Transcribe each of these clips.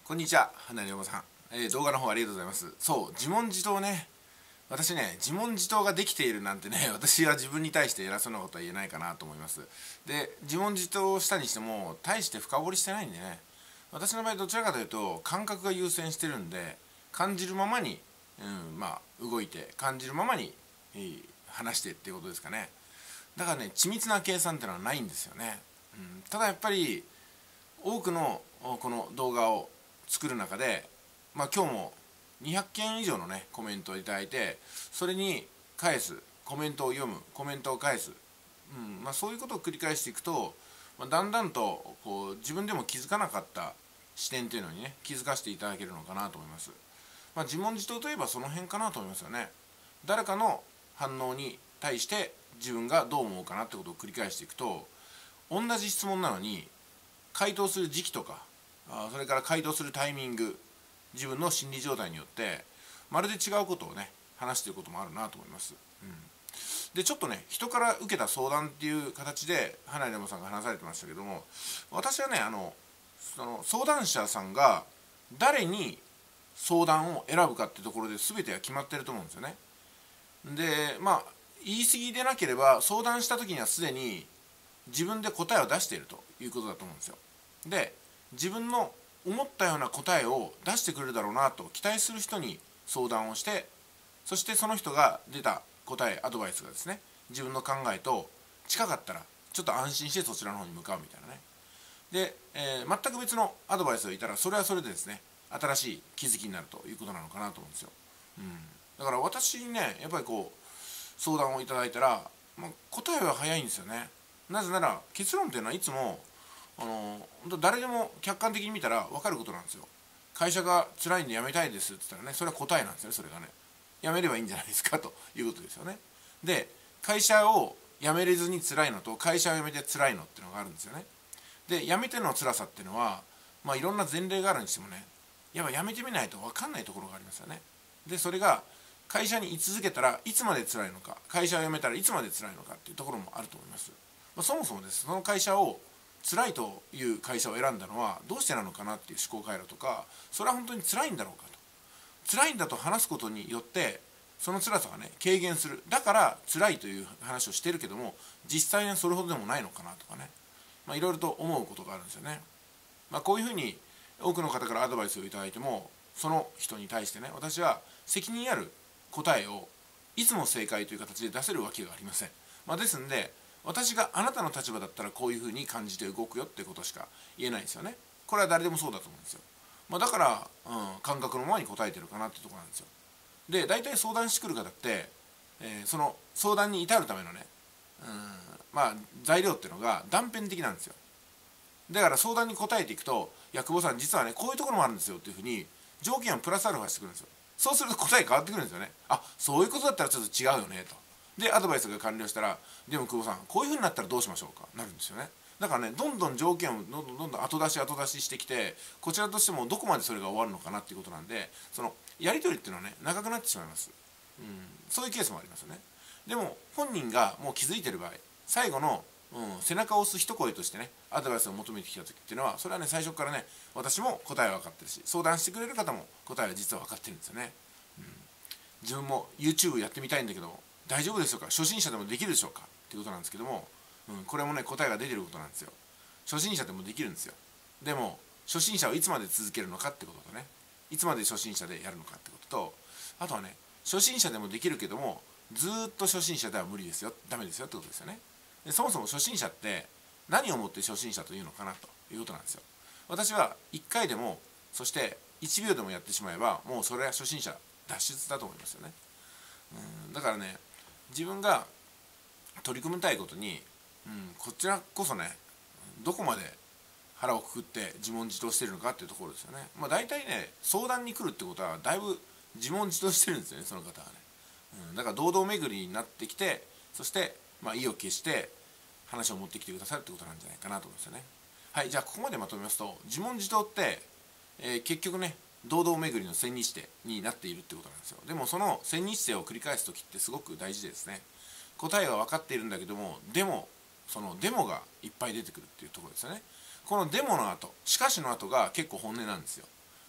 こんにちは、花龍馬さん。動画の方ありがとうございます。そう、自問自答ね。私ね、自問自答ができているなんてね、私は自分に対して偉そうなことは言えないかなと思います。で、自問自答をしたにしても、大して深掘りしてないんでね。私の場合どちらかというと、感覚が優先してるんで、感じるままに、動いて、感じるままに、話してっていうことですかね。だからね、緻密な計算っていうのはないんですよね。ただやっぱり、多くのこの動画を作る中で、今日も200件以上のねコメントをいただいて、それに返す、コメントを読む、コメントを返す、そういうことを繰り返していくと、だんだんとこう自分でも気づかなかった視点というのにね気づかせていただけるのかなと思います。自問自答といえばその辺かなと思いますよね。誰かの反応に対して自分がどう思うかなってことを繰り返していくと、同じ質問なのに回答する時期とか、それから回答するタイミング、自分の心理状態によってまるで違うことをね話していることもあるなと思います。でちょっとね、人から受けた相談っていう形で花井レモさんが話されてましたけども、私はねその相談者さんが誰に相談を選ぶかっていうところで全てが決まってると思うんですよね。で言い過ぎでなければ相談した時にはすでに自分で答えを出しているということだと思うんですよ。で自分の思ったような答えを出してくれるだろうなと期待する人に相談をして、そしてその人が出た答え、アドバイスがですね、自分の考えと近かったらちょっと安心してそちらの方に向かうみたいなね。で、全く別のアドバイスがいたらそれはそれでですね、新しい気づきになるということなのかなと思うんですよ。だから私にね、やっぱりこう相談をいただいたら、答えは早いんですよね。なぜなら結論というのはいつも本当誰でも客観的に見たら分かることなんですよ。会社が辛いんで辞めたいですって言ったらね、それは答えなんですよね。それがね、辞めればいいんじゃないですかということですよね。で会社を辞めれずに辛いのと会社を辞めて辛いのっていうのがあるんですよね。で辞めての辛さっていうのは、いろんな前例があるにしてもね、やっぱ辞めてみないと分かんないところがありますよね。でそれが会社に居続けたらいつまで辛いのか、会社を辞めたらいつまで辛いのかっていうところもあると思います。そもそもです、その会社を辛いという会社を選んだのはどうしてなのかなっていう思考回路とか、それは本当に辛いんだろうかと、辛いんだと話すことによってその辛さがね軽減する、だから辛いという話をしてるけども実際にはそれほどでもないのかなとかね、いろいろと思うことがあるんですよね。こういうふうに多くの方からアドバイスをいただいても、その人に対してね、私は責任ある答えをいつも正解という形で出せるわけがありません。ですんで私があなたの立場だったらこういうふうに感じて動くよってことしか言えないんですよね。これは誰でもそうだと思うんですよ。だから、感覚のままに答えてるかなってところなんですよ。で大体相談してくる方って、その相談に至るためのね、材料っていうのが断片的なんですよ。だから相談に答えていくと、いや久保さん実はねこういうところもあるんですよっていうふうに条件をプラスアルファしてくるんですよ。そうすると答え変わってくるんですよね。そういうことだったらちょっと違うよねと。でアドバイスが完了したら、でも久保さんこういうふうになったらどうしましょうかなるんですよね。だからね、どんどん条件をどんどん後出ししてきて、こちらとしてもどこまでそれが終わるのかなっていうことなんで、そのやり取りっていうのはね長くなってしまいます。そういうケースもありますよね。でも本人がもう気づいてる場合、最後の、背中を押す一声としてねアドバイスを求めてきた時っていうのは、それはね最初からね私も答えは分かってるし、相談してくれる方も答えは実は分かってるんですよね。自分も YouTube やってみたいんだけど大丈夫でしょうか、初心者でもできるでしょうかっていうことなんですけども、これもね答えが出てることなんですよ。初心者でもできるんですよ。でも初心者をいつまで続けるのかってこととね、いつまで初心者でやるのかってことと、あとはね、初心者でもできるけどもずっと初心者では無理ですよ、ダメですよってことですよね。でそもそも初心者って何をもって初心者というのかなということなんですよ。私は1回でも、そして1秒でもやってしまえばもうそれは初心者脱出だと思いますよね。だからね、自分が取り組みたいことに、こちらこそねどこまで腹をくくって自問自答してるのかっていうところですよね。大体ね相談に来るってことはだいぶ自問自答してるんですよね、その方はね。だから堂々巡りになってきて、そして意を決して話を持ってきてくださるってことなんじゃないかなと思うんですよね。はい、じゃあここまでまとめますと、自問自答って、結局ね堂々巡りの千日手になっているってことなんですよ。でもその千日手を繰り返す時ってすごく大事でですね、答えは分かっているんだけども、でもそのデモがいっぱい出てくるっていうところですよね。このデモの後、しかしの後が結構本音なんですよ。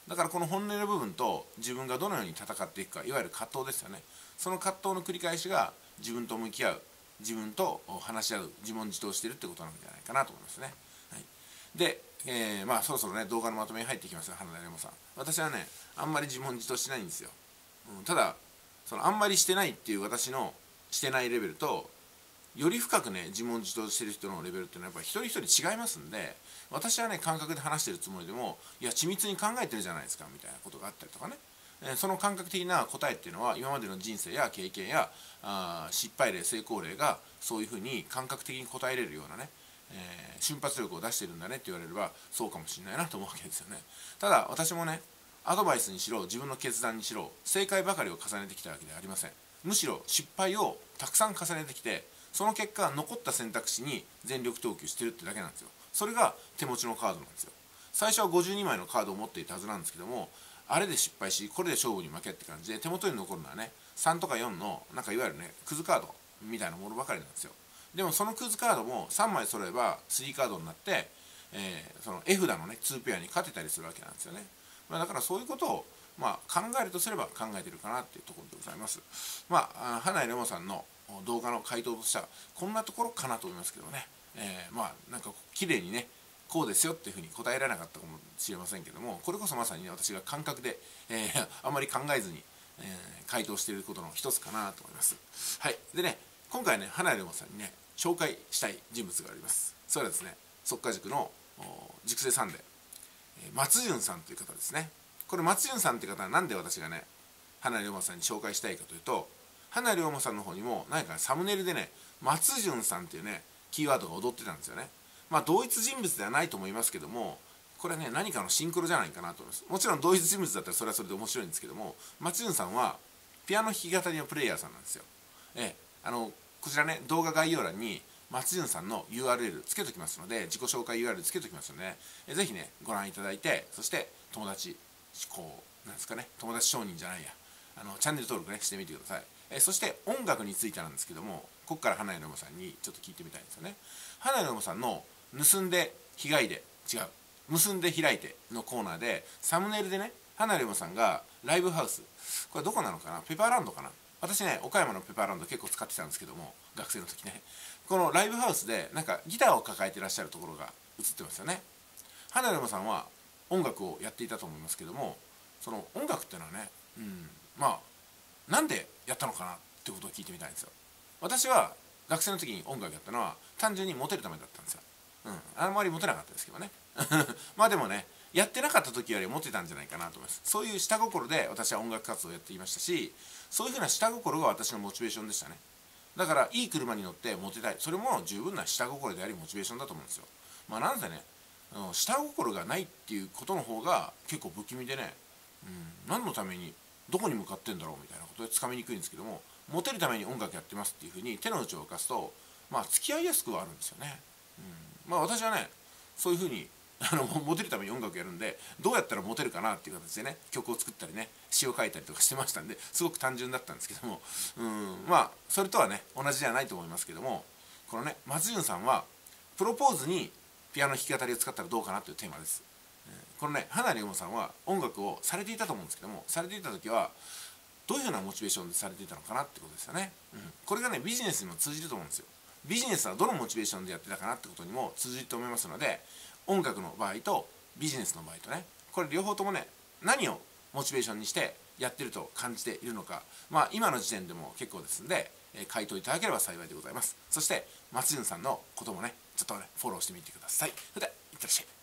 だからこの本音の部分と自分がどのように戦っていくか、いわゆる葛藤ですよね。その葛藤の繰り返しが自分と向き合う、自分と話し合う、自問自答しているってことなんじゃないかなと思いますね。はい、で、そろそろね動画のまとめに入ってきますよ。花田レモさん、私はねあんまり自問自答しないんですよ。ただあんまりしてないっていう私のしてないレベルと、より深くね自問自答してる人のレベルっていうのはやっぱり一人一人違いますんで、私はね感覚で話してるつもりでも、いや緻密に考えてるじゃないですかみたいなことがあったりとかね、その感覚的な答えっていうのは今までの人生や経験や失敗例成功例がそういうふうに感覚的に答えれるようなね、瞬発力を出してるんだねって言われればそうかもしれないなと思うわけですよね。ただ私もねアドバイスにしろ自分の決断にしろ正解ばかりを重ねてきたわけではありません。むしろ失敗をたくさん重ねてきて、その結果残った選択肢に全力投球してるってだけなんですよ。それが手持ちのカードなんですよ。最初は52枚のカードを持っていたはずなんですけども、あれで失敗しこれで勝負に負けって感じで、手元に残るのはね3とか4のなんかいわゆるねクズカードみたいなものばかりなんですよ。でもそのクズカードも3枚揃えば3カードになって、その絵札のね2ペアに勝てたりするわけなんですよね。だからそういうことを考えるとすれば考えてるかなっていうところでございます。花井レモさんの動画の回答としてはこんなところかなと思いますけどね、なんか綺麗にねこうですよっていうふうに答えられなかったかもしれませんけども、これこそまさに、ね、私が感覚で、あまり考えずに、回答していることの一つかなと思います。はい、でね今回ね花井レモさんにね紹介したい人物があります。それはですね速稼塾の塾生さんで松潤さんという方ですね。これ松潤さんという方はなんで私がね花井龍馬さんに紹介したいかというと、花井龍馬さんの方にも何かサムネイルでね松潤さんっていうねキーワードが踊ってたんですよね。同一人物ではないと思いますけども、これね何かのシンクロじゃないかなと思います。もちろん同一人物だったらそれはそれで面白いんですけども、松潤さんはピアノ弾き語りのプレイヤーさんなんですよ。こちらね動画概要欄に松潤さんの URL つけときますので、自己紹介 URL つけときますので、ぜひねご覧いただいて、そして友達なんですかね、友達承認じゃないや、チャンネル登録ねしてみてください。そして音楽についてなんですけども、ここから花井のさんにちょっと聞いてみたいんですよね。花井のさんの盗んで被害で結んで開いてのコーナーでサムネイルでね花井のさんがライブハウス、これどこなのかな、ペパーランドかな、私ね岡山のペパーランド結構使ってたんですけども、学生の時ね、このライブハウスでなんかギターを抱えていらっしゃるところが映ってますよね。花山さんは音楽をやっていたと思いますけども、その音楽っていうのはね、なんでやったのかなってことを聞いてみたいんですよ。私は学生の時に音楽やったのは単純にモテるためだったんですよ。あんまりモテなかったですけどねでもねやってなかった時よりモテたんじゃないかなと思います。そういう下心で私は音楽活動をやっていましたし、そういうふうな下心が私のモチベーションでしたね。だからいい車に乗ってモテたい、それも十分な下心でありモチベーションだと思うんですよ。なんせね下心がないっていうことの方が結構不気味でね、何のためにどこに向かってんだろうみたいなことでつかみにくいんですけども、モテるために音楽やってますっていうふうに手の内を明かすと付き合いやすくはあるんですよね。私はねそういうふうにモテるために音楽やるんで、どうやったらモテるかなっていう形でね曲を作ったりね詩を書いたりとかしてましたんで、すごく単純だったんですけども、それとはね同じじゃないと思いますけども、このね松潤さんはプロポーズにピアノ弾き語りを使ったらどうかなというテーマです。このね花龍馬さんは音楽をされていたと思うんですけども、されていた時はどういうふうなモチベーションでされていたのかなってことですよね。これがねビジネスにも通じると思うんですよ。ビジネスはどのモチベーションでやってたかなってことにも通じると思いますので、音楽の場合とビジネスの場合とね、これ両方ともね何をモチベーションにしてやってると感じているのか、今の時点でも結構ですので、回答いただければ幸いでございます。そして松潤さんのこともねちょっとねフォローしてみてください。それではいってらっしゃい。